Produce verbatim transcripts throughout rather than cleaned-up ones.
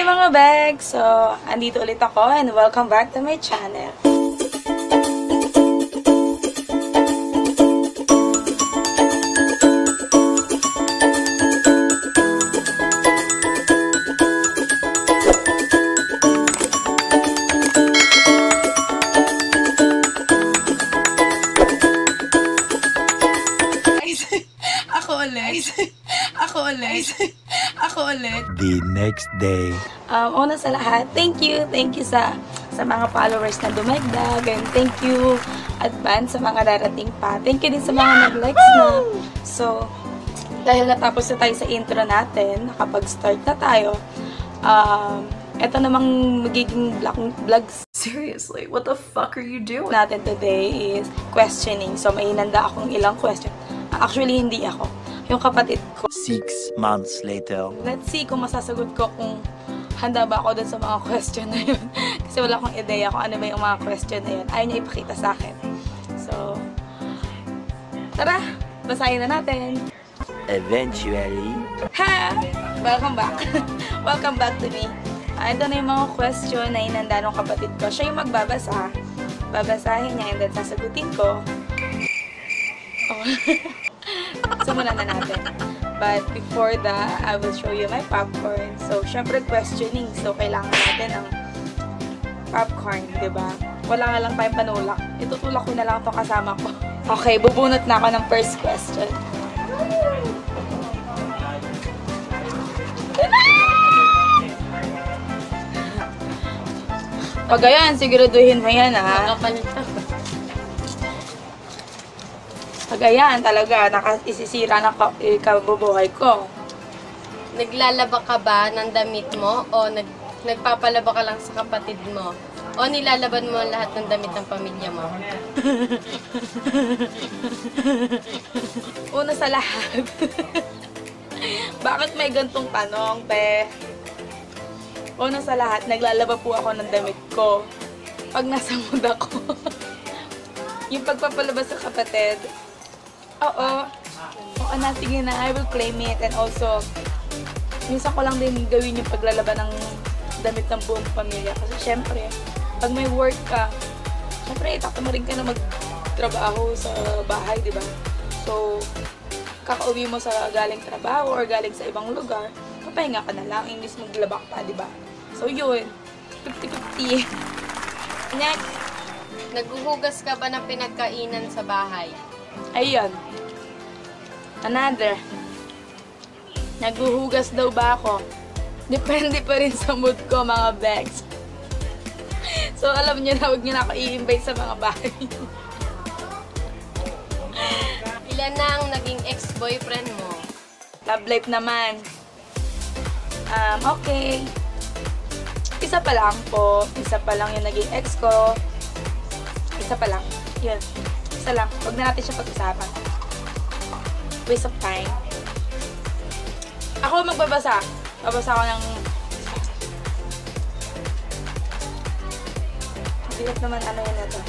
Hi mga bags! So, andito ulit ako and welcome back to my channel. Ako ulit. Ako ulit. Ako ulit. The next day. Um, una sa lahat, thank you. Thank you sa sa mga followers na dumagdag. And thank you advance sa mga darating pa. Thank you din sa mga nag-likes na. So, dahil natapos na tayo sa intro natin, nakapag-start na tayo, um, ito namang magiging vlogs. Seriously, what the fuck are you doing? Natin today is questioning. So, may inanda akong ilang question. Actually, hindi ako. Yung kapatid ko. Six months later. Let's see kung masasagot ko kung handa ba ako dun sa mga question na yun. Kasi wala akong ideya kung ano ba yung mga question na yun. Ayaw niya ipakita sa akin. So, tara! Basahin na natin. Eventually. Ha! Welcome back. Welcome back to me. Uh, ito na yung mga question na inanda ng kapatid ko. Siya yung magbabasa. Babasahin niya and then sasagutin ko. Oh. Simulan na natin. But before that, I will show you my popcorn. So, syempre questioning. So, kailangan natin ng popcorn, diba? Wala nga lang tayong panulak. Itutulak ko na lang itong kasama ko. Okay, bubunot na ako ng first question. Pag ayan, siguraduhin mo yan, ha? Pag ayan, talaga, nakaisisira na kabubuhay ko. Naglalaba ka ba ng damit mo o nag, nagpapalaba ka lang sa kapatid mo? O nilalaban mo lahat ng damit ng pamilya mo? Una sa lahat. Bakit may gantong tanong, pe? Una sa lahat, naglalaba po ako ng damit ko. Pag nasa mood ako. Yung pagpapalaba sa kapatid, oo. Oo na, sige na, I will claim it. And also, minsan ko lang din gawin yung paglalaba ng damit ng buong pamilya. Kasi syempre, pag may work ka, syempre, itakto mo rin ka na magtrabaho sa bahay, di ba? So, kakauwi mo sa galing trabaho or galing sa ibang lugar, papahinga ka na lang, imbis maglaba ka pa, di ba? So, yun. fifty fifty. Next. Naghuhugas ka ba ng pinagkainan sa bahay? Ayun. Another. Naghuhugas daw ba ako? Depende pa rin sa mood ko, mga bags. So, alam niyo na, huwag niyo na ako i-invite sa mga bahay. Ilan na ang naging ex-boyfriend mo? Love life naman. Um, okay. Isa pa lang po. Isa pa lang yung naging ex ko. Isa pa lang. Yun. Isa lang. Huwag na natin siya pag-usapan. Waste of time. Ako magbabasa. Babasa ko ng... Bigat naman ano yun ito.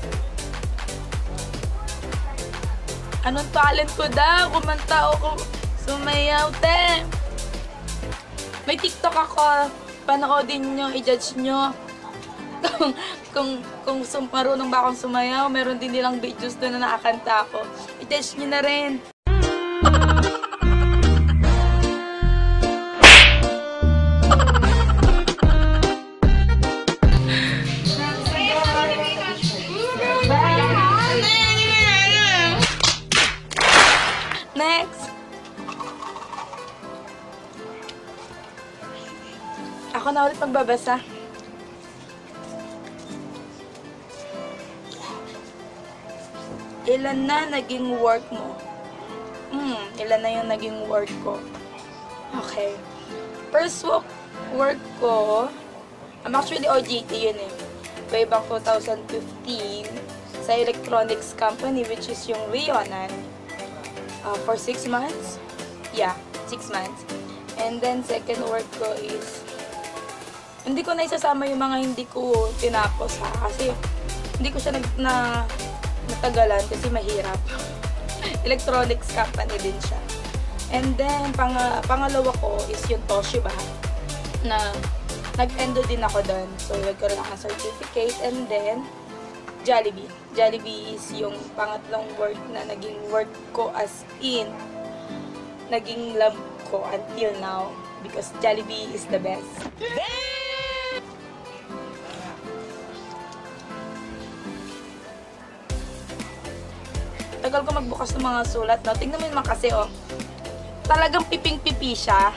Anong talent ko daw? Kumanta o sumayaw, te! May TikTok ako. Panoodin nyo, i-judge nyo. kung, kung, kung sum, marunong ba akong sumayaw, meron din nilang videos doon na nakakanta ako. I-judge nyo na rin. Next! Ako na ulit magbabasa. Ilan na naging work mo? Hmm, ilan na yung naging work ko? Okay. First work, work ko, I'm actually O J T yun eh. Way back two thousand fifteen sa electronics company which is yung Leonan. Uh, for six months? Yeah, six months. And then second work ko is hindi ko na isasama yung mga hindi ko tinapos ha. Kasi hindi ko siya nag, na, natagalan kasi mahirap. Electronics company din siya. And then, pang, pangalawa ko is yung Toshiba na nag-endo din ako doon. So, nagkaroon ako ng certificate. And then, Jollibee. Jollibee is yung pangatlong work na naging work ko as in. Naging love ko until now. Because Jollibee is the best. Tagal ko magbukas ng mga sulat, no? Tingnan mo naman kasi, oh. Talagang piping-pipi siya.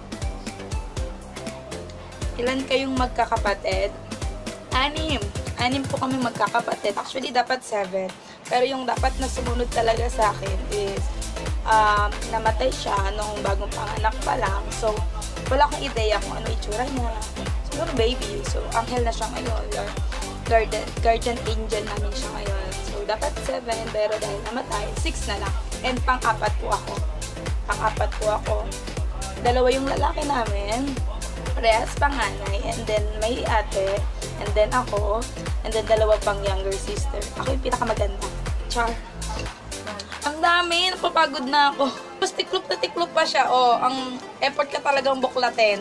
Ilan kayong magkakapatid? Anim. Anim po kami magkakapatid. Actually, dapat seven. Pero yung dapat na sumunod talaga sa akin is um, namatay siya nung bagong panganak pa lang. So, wala akong ideya kung ano itsura niya. Siguro baby. So, anghel na siya ngayon. Or guardian, guardian angel namin siya ngayon. So, dapat seven. Pero dahil namatay, six na lang. And pang-apat po ako. Pang-apat po ako. Dalawa yung lalaki namin. Parehas panganay. And then, may ate. And then ako. And then, dalawa pang younger sister. Ako yung pinakamaganda. Char. Ang dami. Napapagod na ako. Tapos tiklop na tiklop pa siya. Oh, ang effort ka talagang buklatin.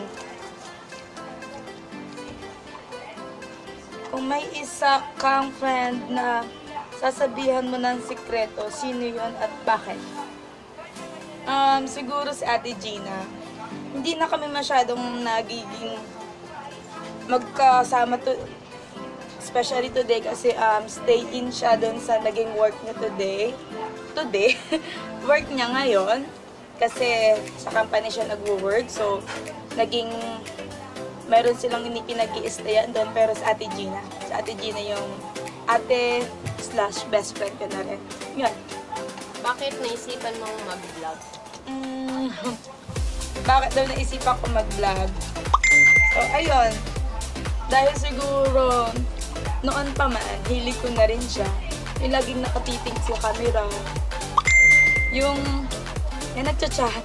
Kung may isa kang friend na sasabihan mo ng sikreto, sino yun at bakit? Um, siguro si Ate Gina. Hindi na kami masyadong nagiging magkasama to, especially today kasi um, stay in siya doon sa naging work niya today. Today, work niya ngayon kasi sa company siya nag-work. So, naging meron silang hindi pinag-i-stayan doon pero sa Ate Gina. Sa Ate Gina yung ate slash best friend ko na rin. Yun. Bakit naisipan mong mag-vlog? Mm, bakit daw naisipan ko mag-vlog? So, ayun. Dahil siguro, noon pa man, hilig ko na rin siya. Yung laging nakatiting sa camera. Yung, yung nagchat-chat.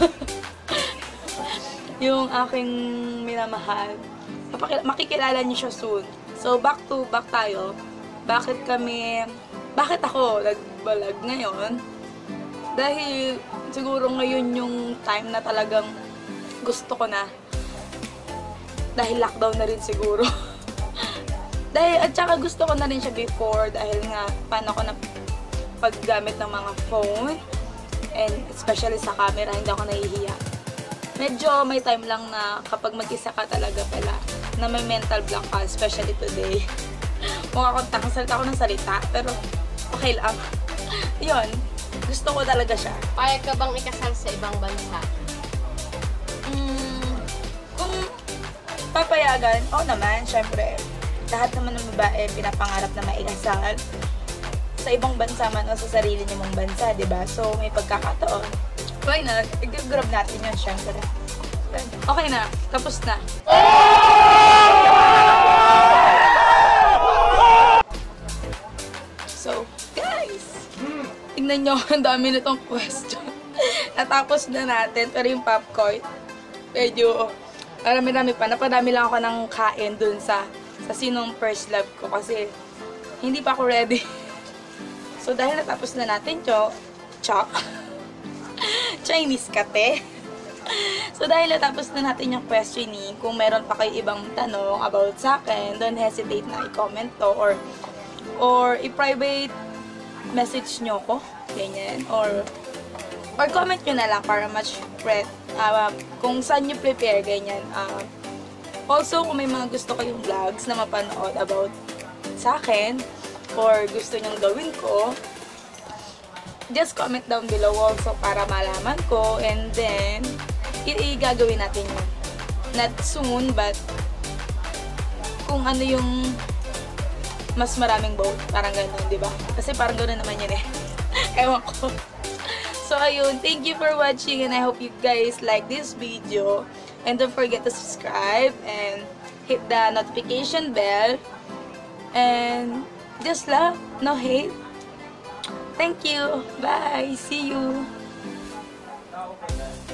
Yung aking minamahal. Makikilala niyo siya soon. So, back to back tayo. Bakit kami, bakit ako nag-vlog ngayon? Dahil siguro ngayon yung time na talagang gusto ko na. Dahil lockdown na rin siguro. Dahil, at saka gusto ko na rin siya before dahil nga paano ko na paggamit ng mga phone and especially sa camera, hindi ako nahihiya. Medyo may time lang na kapag mag-isa ka talaga pala na may mental block ka, especially today. Mukha akong takang salita ko ng salita, pero okay lang. Yun, gusto ko talaga siya. Payag ka bang ikasal sa ibang bansa? Mm, kung papayagan, oo naman, syempre. Lahat naman ng babae pinapangarap na maikasal sa ibang bansa man o sa sarili niyo mong bansa, di ba? So, may pagkakataon. Why not? I-grab natin yun, syempre. Okay na. Tapos na. So, guys! Tingnan nyo, ang dami na tong question. Natapos na natin, pero yung popcorn, medyo, marami-rami pa. Napadami lang ako ng kain dun sa, sa sinong first love ko kasi hindi pa ako ready. So, dahil natapos na natin, cho, chok, Chinese kate. So, dahil natapos na natin yung questioning, kung meron pa kayo ibang tanong about sa akin, don't hesitate na i-comment to or or i-private message nyo ko, ganyan, or or comment nyo na lang para much spread, uh, kung saan nyo prepare, ganyan. Uh, also, kung may mga gusto kayong vlogs na mapanood about sa akin, or gusto nyong gawin ko, just comment down below also para malaman ko, and then i-gagawin natin yun. Not soon, but kung ano yung mas maraming vote, parang gano'n, di ba? Kasi parang gano'n naman yun eh. Ewan ko. So, ayun, thank you for watching and I hope you guys like this video. And don't forget to subscribe and hit the notification bell. And just love, no hate. Thank you. Bye. See you.